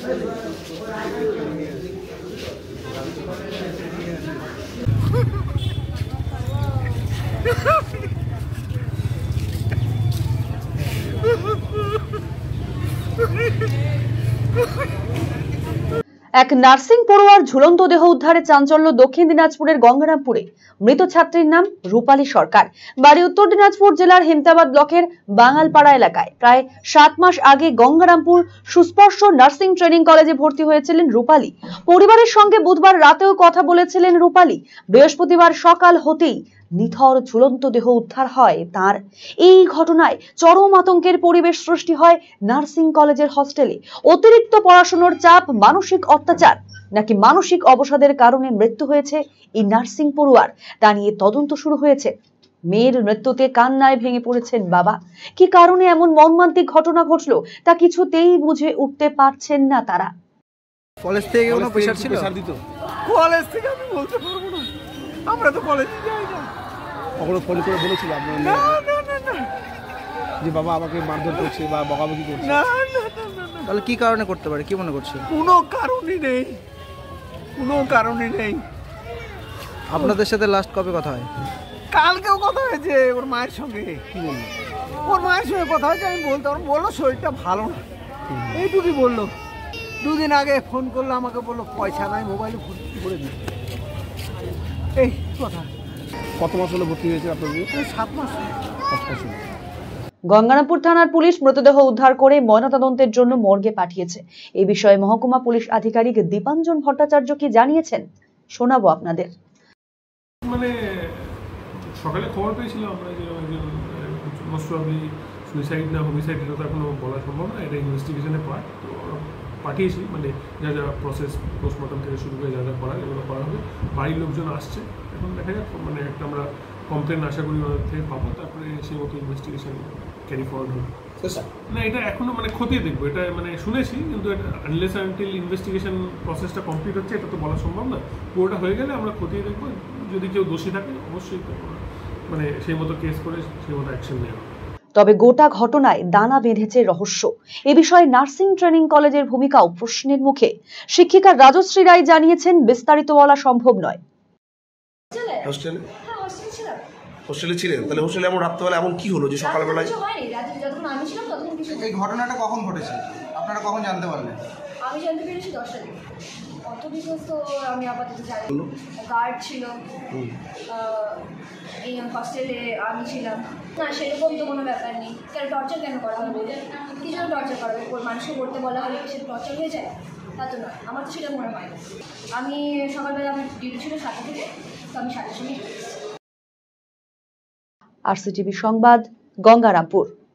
এক নার্সিং পড়ুয়ার ঝুলন্ত দেহ উদ্ধারে চাঞ্চল্য দক্ষিণ দিনাজপুরের গঙ্গারামপুরে। মৃত ছাত্রীর নাম রূপালী সরকার, বাড়ি উত্তর দিনাজপুর জেলার হেমতাবাদ ব্লকের বাঙালপাড়া এলাকায়। প্রায় 7 মাস আগে গঙ্গারামপুর সুস্পর্শ নার্সিং ট্রেনিং কলেজে ভর্তি হয়েছিলেন রূপালী। পরিবারের সঙ্গে বুধবার রাতেও কথা বলেছিলেন রূপালী। বৃহস্পতিবার সকাল হতেই নিথর ঝুলন্ত দেহ উদ্ধার হয় তার। এই ঘটনায় চরম আতঙ্কের পরিবেশ সৃষ্টি হয় নার্সিং কলেজের হস্টেলে। অতিরিক্ত পড়াশোনার চাপ, মানসিক অত্যাচার নাকি মানসিক অবসাদের কারণে মৃত্যু হয়েছে এই নার্সিং পড়ুয়ার, তা নিয়ে তদন্ত শুরু হয়েছে। মেয়ের মৃত্যুতে কান্নায় ভেঙে পড়েছেন বাবা। কি কারণে এমন মর্মান্তিক ঘটনা ঘটলো তা কিছুতেই বুঝে উঠতে পারছেন না তারা। কলেজ থেকে কোনো প্রেসার ছিল? কলেজ থেকে আমি বলতে পারবো না, আমরা তো কলেজে যাই না। কখনো ফোন করে বলেছিল আপনার না যে বাবা আমাকে মারধর করছে বা বকাবকি করছে? না না না। তাহলে কি কারণে করতে পারে, কি মনে করছে? কোনো কারণই নেই, কোনো কারণই নেই। আপনাদের সাথে লাস্ট কবে কথা হয়? কালকেও কথা হয়েছে ওর মায়ের সঙ্গে। কি বললো? ওর মায়ের সঙ্গে কথা হয়েছে, আমি বলতে পারবো, বললো শরীরটা ভালো না, এইটুকুই বললো। 2 দিন আগে ফোন করলো আমাকে, বললো পয়সা নাই, মোবাইলে ফোন করে দিই, এই কথা। কত মাস হলো ভর্তি হয়েছে আপনাদের? 7 মাস। গঙ্গারামপুর থানার পুলিশ মৃতদেহ উদ্ধার করে ময়নাতদন্তের জন্য মর্গে পাঠিয়েছে। এই বিষয়ে মহকুমা পুলিশ আধিকারিক দীপাঞ্জন ভট্টাচার্য কি জানিয়েছেন, শোনাবো আপনাদের। মানে সকালে খবর পেয়েছিলাম আমরা যে মোস্ট প্রবাবলি সুইসাইড না হোমিসাইড, এটা তো এখনো বলা সম্ভব না, এটা ইনভেস্টিগেশনের পার্ট। তো পাঠিয়েছি, মানে যা যা প্রসেস পোস্টমর্টম থেকে শুরু করে যা যা করার এগুলো করা হবে। বাড়ির লোকজন আসছে, এখন দেখা যাক, মানে একটা আমরা কমপ্লেন আশা করি ওদের থেকে পাবো, তারপরে সেই মতো ইনভেস্টিগেশন ক্যারি ফরওয়ার্ড হবে। না এটা এখনো মানে খতিয়ে দেখবো, এটা মানে শুনেছি, কিন্তু এটা আনলেস আনটিল ইনভেস্টিগেশন প্রসেসটা কমপ্লিট হচ্ছে এটা তো বলা সম্ভব না। পুরোটা হয়ে গেলে আমরা খতিয়ে দেখবো, যদি কেউ দোষী থাকে অবশ্যই মানে সেই মতো কেস করে সেই মতো অ্যাকশন নেওয়া। তবে গোটা ঘটনায় দানা বেঁধেছে রহস্য। এ বিষয়ে নার্সিং ট্রেনিং কলেজের ভূমিকাও প্রশ্নের মুখে। শিক্ষিকা রাজশ্রী রায় জানিয়েছেন, বিস্তারিত বলা সম্ভব নয়। হোস্টেলে ছিলেন? তাহলে হোস্টেলে এমন রাত্রেবেলা এমন কি হলো যে সকালবেলায়? এই ঘটনাটা কখন ঘটেছে, আপনারা কখন জানতে পারলেন? আমি জানতে পেরেছি 10টার দিকে। অত বিশেষ তো আমি আপাতত জানি। গার্ড ছিল এই হস্টেলে, আমি ছিলাম না, সেরকম তো কোনো ব্যাপার নেই। কেন টর্চার কেন করা হবে? কি জন্য টর্চার করা হবে? মানুষকে করতে বলা হলে কি সেটা টর্চার হয়ে যায়? তা তো নয়, আমার তো সেটা মনে হয় না। আমি সকালবেলা আমার ডিউটি ছিল 7টা থেকে, তো আমি 7টার সময়। RCTV সংবাদ, গঙ্গারামপুর।